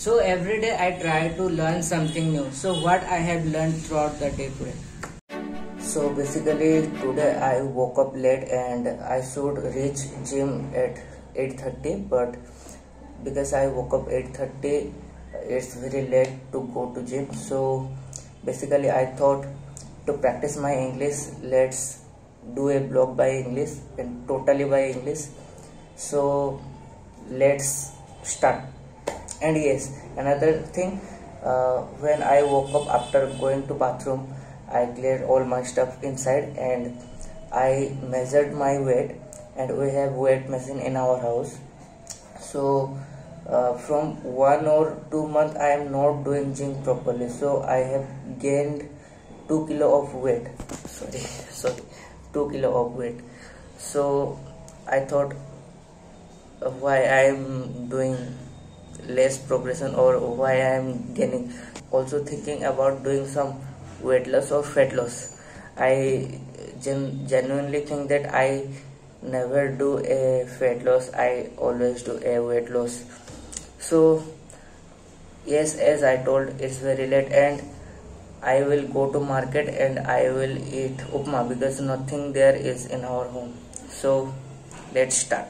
So every day I try to learn something new. So what I have learned throughout the day today. So basically today I woke up late and I should reach gym at 8:30, but because I woke up 8:30, it's very late to go to gym. So basically I thought to practice my English, let's do a blog by English and totally by English. So let's start. And yes, another thing, when I woke up after going to bathroom, I cleared all my stuff inside and I measured my weight, and we have weight machine in our house. So from 1 or 2 months I am not doing gym properly, so I have gained 2 kilo of weight. Sorry, 2 kilo of weight. So I thought why I am doing less progression or why I am gaining. Also thinking about doing some weight loss or fat loss. I genuinely think that I never do a fat loss, I always do a weight loss. So yes, as I told, it's very late and I will go to market and I will eat upma because nothing there is in our home. So let's start.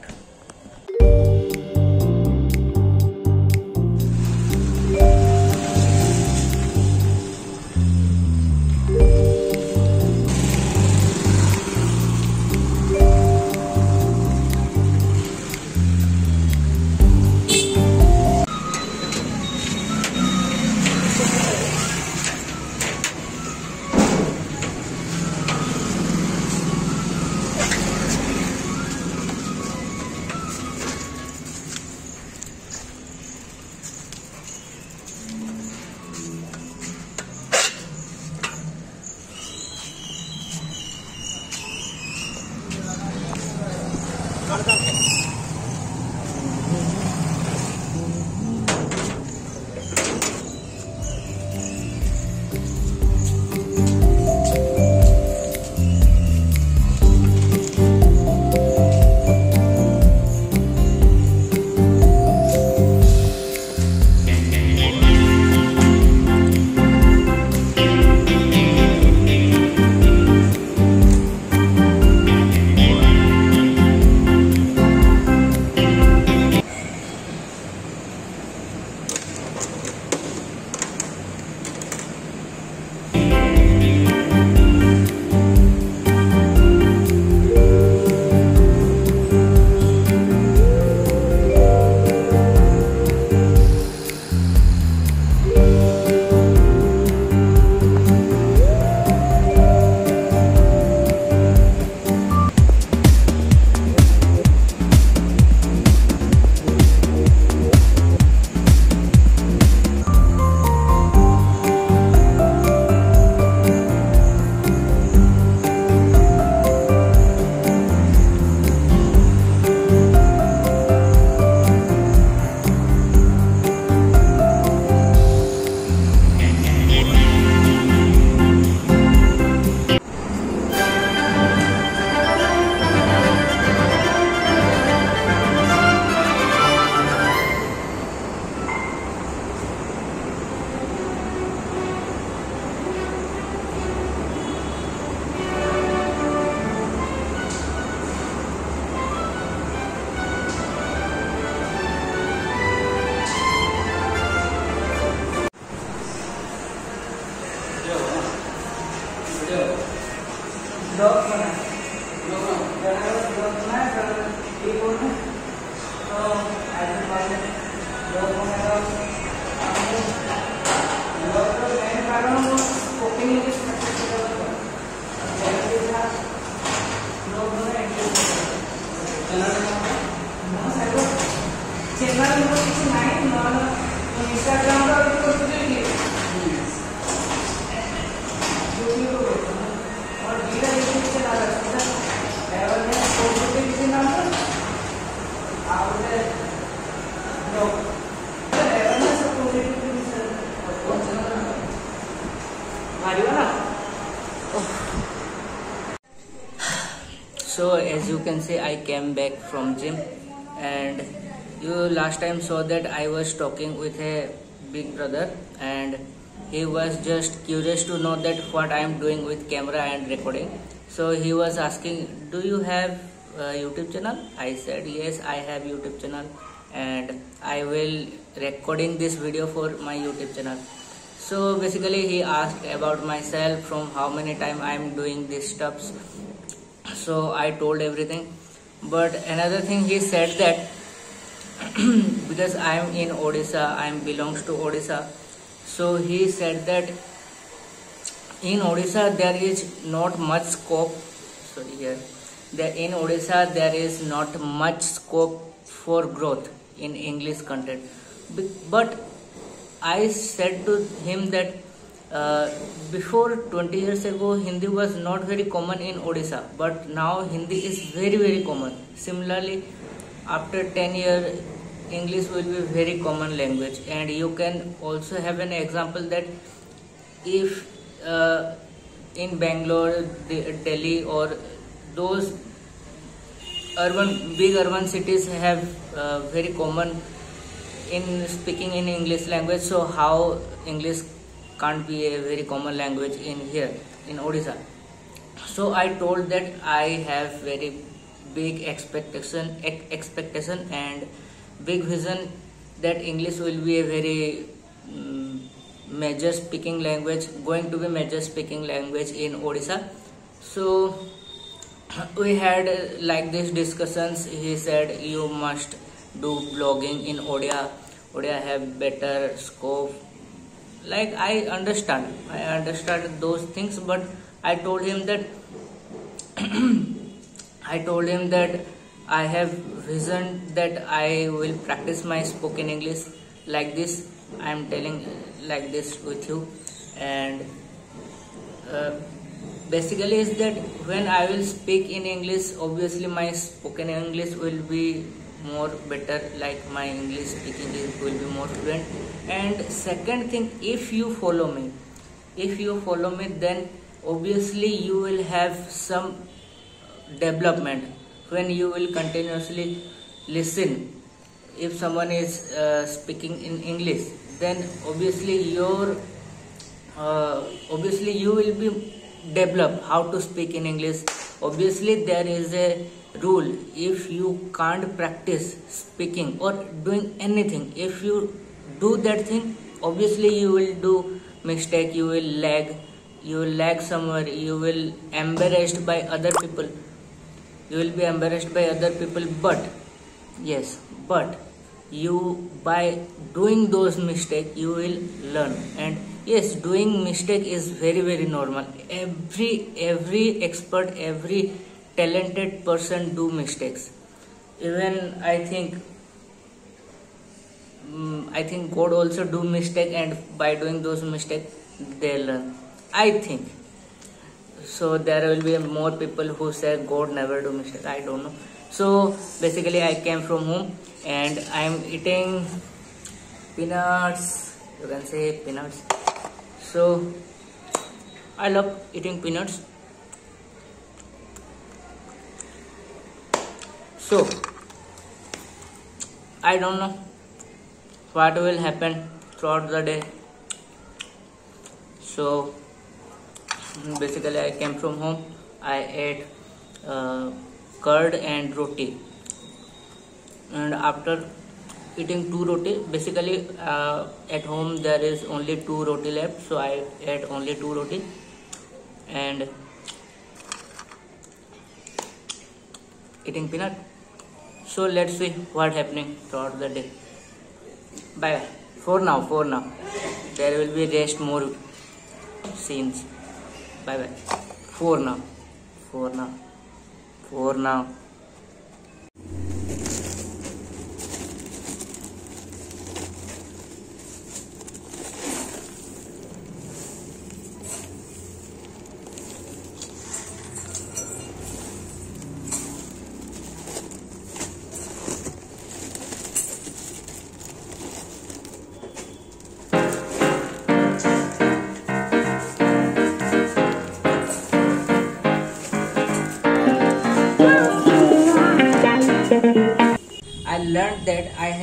So as you can see, I came back from gym and You last time saw that I was talking with a big brother, and he was just curious to know that what I am doing with camera and recording. So he was asking, do you have a YouTube channel? I said yes, I have YouTube channel, and I will recording this video for my YouTube channel. So basically he asked about myself, from how many time I am doing these stuffs. So I told everything. But another thing he said that because I am in Odisha, I am belongs to Odisha. So he said that in Odisha there is not much scope. Sorry, here. That in Odisha there is not much scope for growth in English content. But I said to him that before 20 years ago Hindi was not very common in Odisha, but now Hindi is very common. Similarly, after 10 years English will be very common language. And you can also have an example that if in Bangalore, Delhi, or those big urban cities have very common in speaking in English language, so how English can't be a very common language in here in Odisha? So I told that I have very big expectation and big vision that English will be a very major speaking language, going to be major speaking language in Odisha. So we had like these discussions. He said you must do blogging in Odia. Odia have better scope. Like I understand those things, but I told him that I have vision that I will practice my spoken English like this. I am telling like this with you, and basically is that when I will speak in English, obviously my spoken English will be more better, like my English speaking will be more fluent. And second thing, if you follow me, then obviously you will have some development when you will continuously listen. If someone is speaking in English, then obviously you will be develop how to speak in English. Obviously there is a rule: if you can't practice speaking or doing anything, if you do that thing, obviously you will do mistake, you will lag somewhere, you will embarrassed by other people, but yes, but you, by doing those mistakes, you will learn. And yes, doing mistake is very normal. Every expert, every talented person do mistakes. Even I think God also do mistake, and by doing those mistakes they learn, I think. So there will be more people who say God never do mistake. I don't know. So basically I came from home and I am eating peanuts. You can say peanuts. So I love eating peanuts. So I don't know what will happen throughout the day. So basically I came from home, I ate curd and roti, and after eating 2 roti, basically at home there is only 2 roti left, so I ate only 2 roti and eating peanut. So let's see what happening throughout the day. Bye bye. For now there will be rest more scenes. Bye bye. For now.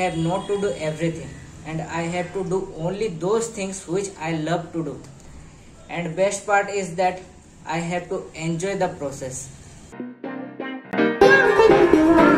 have not to do everything, and I have to do only those things which I love to do. And best part is that I have to enjoy the process.